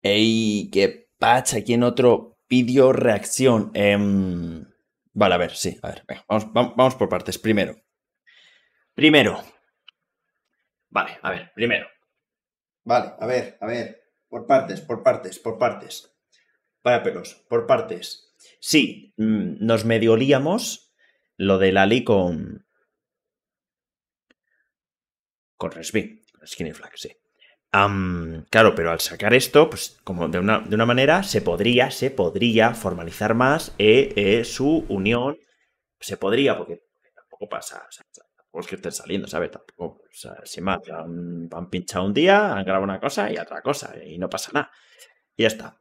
Ey, qué pacha, aquí en otro vídeo reacción. Vale, a ver, sí, a ver, venga, vamos por partes. Primero. Vale, a ver, primero. Vale, a ver. Por partes. Vaya pelos, por partes. Sí, nos medio líamos lo de Lali con Resby, con Skinny Flag, sí. Claro, pero al sacar esto, pues como de una manera se podría formalizar más su unión. Se podría, porque tampoco pasa, o sea, tampoco es que estén saliendo, ¿sabes? Tampoco, o sea, sin más, han pinchado un día, han grabado una cosa y otra cosa, y no pasa nada. Y ya está.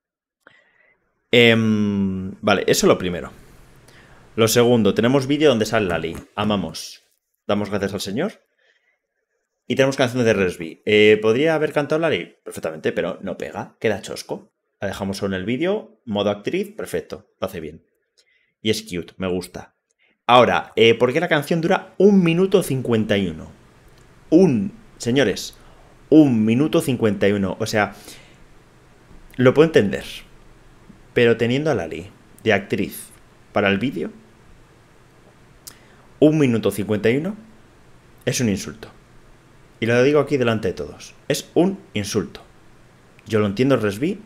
Vale, eso es lo primero. Lo segundo, tenemos vídeo donde sale Lali. Amamos. Damos gracias al Señor. Y tenemos canciones de Resby. ¿Podría haber cantado Lali? Perfectamente, pero no pega. Queda chosco. La dejamos solo en el vídeo. Modo actriz, perfecto. Lo hace bien. Y es cute, me gusta. Ahora, ¿por qué la canción dura 1 minuto 51? Señores, 1 minuto 51. O sea, lo puedo entender. Pero teniendo a Lali de actriz para el vídeo, 1 minuto 51 es un insulto. Y lo digo aquí delante de todos. Es un insulto. Yo lo entiendo, Resby.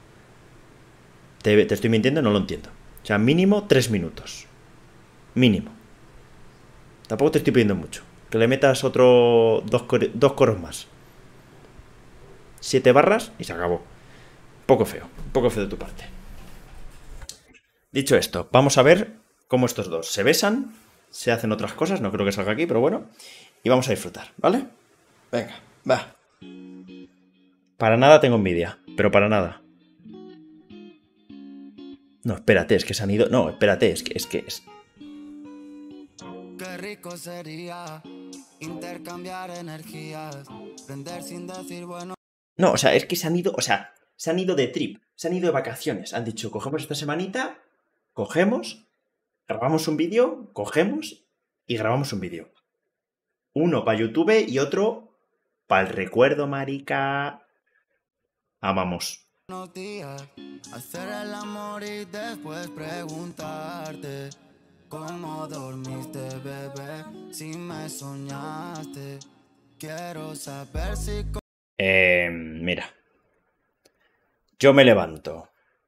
Te estoy mintiendo, no lo entiendo. O sea, mínimo 3 minutos. Mínimo. Tampoco te estoy pidiendo mucho. Que le metas dos coros más. 7 barras y se acabó. Poco feo de tu parte. Dicho esto, vamos a ver cómo estos dos se besan, se hacen otras cosas, no creo que salga aquí, pero bueno. Y vamos a disfrutar, ¿vale? Venga, va. Para nada tengo envidia, pero para nada. No, espérate, es que se han ido. No, espérate, es que. Qué rico sería intercambiar energías, prender sin decir bueno. No, o sea, es que se han ido, se han ido de trip, se han ido de vacaciones. Han dicho, cogemos esta semanita, grabamos un vídeo, y grabamos un vídeo. Uno para YouTube y otro para el recuerdo, marica. Amamos. Unos días, hacer el amor y después preguntarte cómo dormiste, bebé, si me soñaste. Quiero saber si... Mira. Yo me levanto.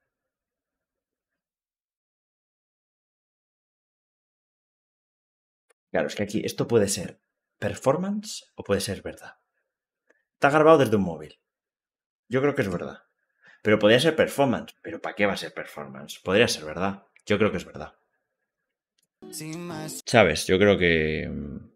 Claro, es que aquí esto puede ser performance o puede ser verdad. Está grabado desde un móvil. Yo creo que es verdad. Pero podría ser performance. ¿Pero para qué va a ser performance? Podría ser verdad. Yo creo que es verdad. ¿Sabes? Yo creo que...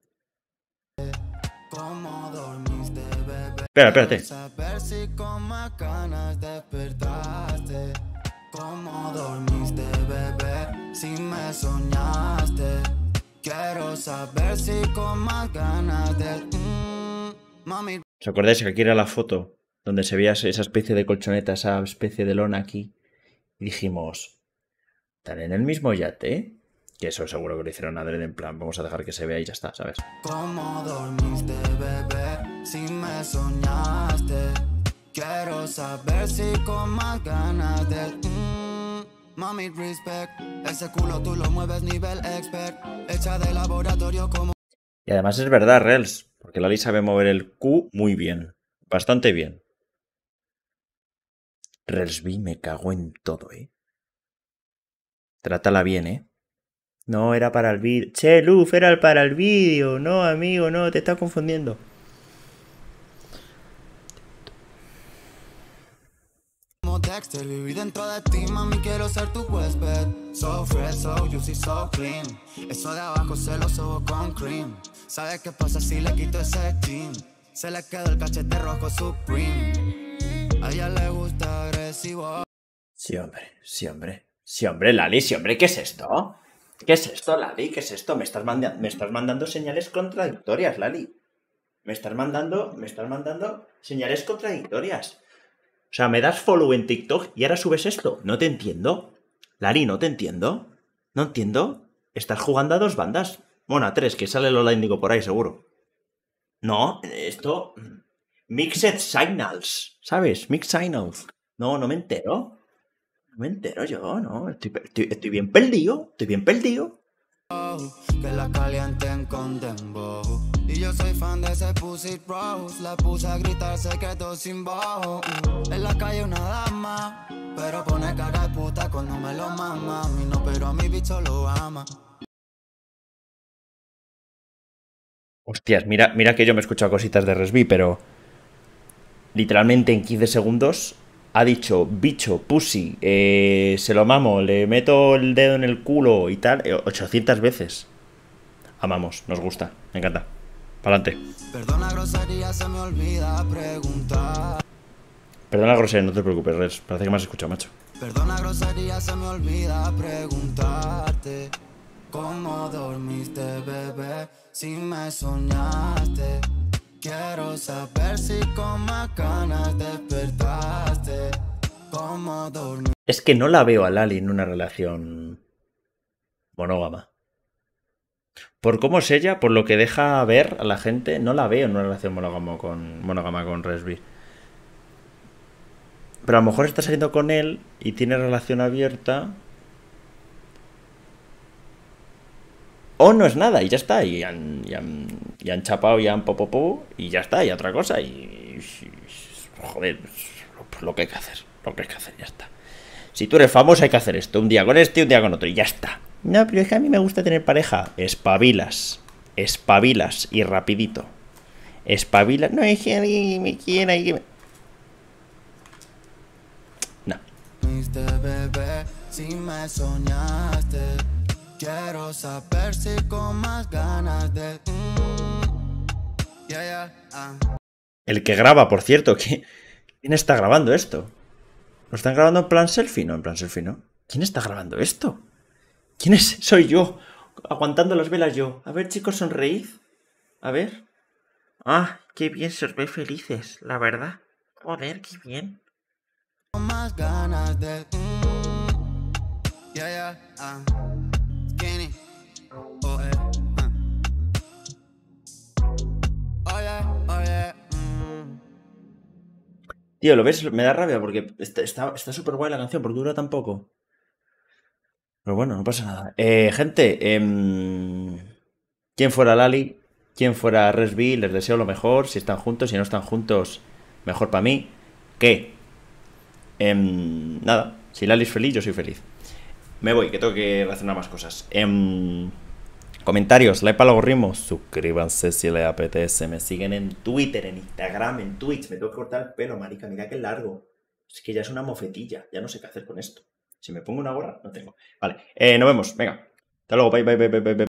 ¿Cómo dormiste, bebé? Espérate. Saber si con más ganas despertaste. ¿Cómo dormiste, bebé? Si me soñaste. Quiero saber si con más ganas de... mami. ¿Os acordáis que aquí era la foto donde se veía esa especie de colchoneta, esa especie de lona aquí? Y dijimos, ¿están en el mismo yate? Que eso seguro que lo hicieron adrede, en plan, vamos a dejar que se vea y ya está, ¿sabes? ¿Cómo dormiste, bebé? Si me soñaste. Quiero saber si con más ganas de... mami, respect. Ese culo tú lo mueves nivel expert. Hecha de laboratorio como... Y además es verdad, Rels, porque Lali sabe mover el Q muy bien. Bastante bien. Relsby, me cago en todo, ¿eh? Trátala bien, ¿eh? No, era para el vídeo. Che, Luf, era para el vídeo. No, amigo, no, te estás confundiendo. Como Dexter, viví dentro de ti, mami, quiero ser tu huésped. So fresh, so juicy, so clean. Eso de abajo se lo subo con cream. ¿Sabes qué pasa si le quito ese jean? Se le quedó el cachete rojo Supreme. A ella le gusta agresivo. Sí, hombre, Lali, sí, hombre, ¿qué es esto? ¿Qué es esto, Lali? ¿Qué es esto? Me estás mandando señales contradictorias, Lali. Me estás mandando señales contradictorias. O sea, me das follow en TikTok y ahora subes esto. No te entiendo. Lali, no te entiendo. No entiendo. Estás jugando a 2 bandas. Bueno, a 3, que sale Lola Índigo por ahí, seguro. No, esto... Mixed Signals, ¿sabes? Mixed Signals. No, no me entero. No me entero yo, no. Estoy bien perdido. Estoy bien perdido. Que la calienten con dembow. Y yo soy fan de ese Pussy Rose. La puse a gritar secretos sin bajo. En la calle una dama, pero pone cara de puta cuando me lo mama. A mí no, pero a mi bicho lo ama. Hostias, mira que yo me he escuchado cositas de Resby, pero literalmente en 15 segundos ha dicho bicho, pussy, se lo mamo, le meto el dedo en el culo y tal, 800 veces. Amamos, nos gusta, me encanta. Pa'lante. Perdona grosería, se me olvida preguntar. Perdona grosería, no te preocupes, Res. Parece que me has escuchado, macho. Perdona grosería, se me olvida preguntarte. ¿Cómo dormiste, bebé? Si me soñaste. Quiero saber si con más ganas despertaste. ¿Cómo dormiste? Es que no la veo a Lali en una relación monógama. Por cómo es ella, por lo que deja ver a la gente, no la veo en una relación monógama con Resby. Pero a lo mejor está saliendo con él y tiene relación abierta. O no es nada y ya está. Y han chapado y han popopó y ya está. Y otra cosa. Joder, pues lo que hay que hacer. Lo que hay que hacer, ya está. Si tú eres famoso hay que hacer esto. Un día con este y un día con otro. Y ya está. No, pero es que a mí me gusta tener pareja. Espabilas. Espabilas. Y rapidito. Espabilas. No, es que a mí me quiera y que... No. Bebé, si me soñaste. Quiero saber si con más ganas de... El que graba, por cierto, ¿quién está grabando esto? ¿Lo están grabando en plan selfie? No, en plan selfie, ¿no? ¿Quién está grabando esto? ¿Quién es? Soy yo, aguantando las velas yo. A ver, chicos, sonreíd. A ver. Ah, qué bien, se os ve felices, la verdad. Joder, qué bien. Con más ganas de... Skinny. Oye. Tío, ¿lo ves? Me da rabia porque está súper guay la canción, porque dura tan poco. Pero bueno, no pasa nada. Gente, quien fuera Lali, quien fuera Resby, les deseo lo mejor. Si están juntos, si no están juntos, mejor para mí. ¿Qué? Nada, si Lali es feliz, yo soy feliz. Me voy, que tengo que relacionar más cosas. Comentarios, like para el algoritmo, suscríbanse si les apetece. Me siguen en Twitter, en Instagram, en Twitch. Me tengo que cortar el pelo, marica, mira qué largo. Es que ya es una mofetilla, ya no sé qué hacer con esto. Si me pongo una gorra, no tengo. Vale, nos vemos, venga. Hasta luego, bye.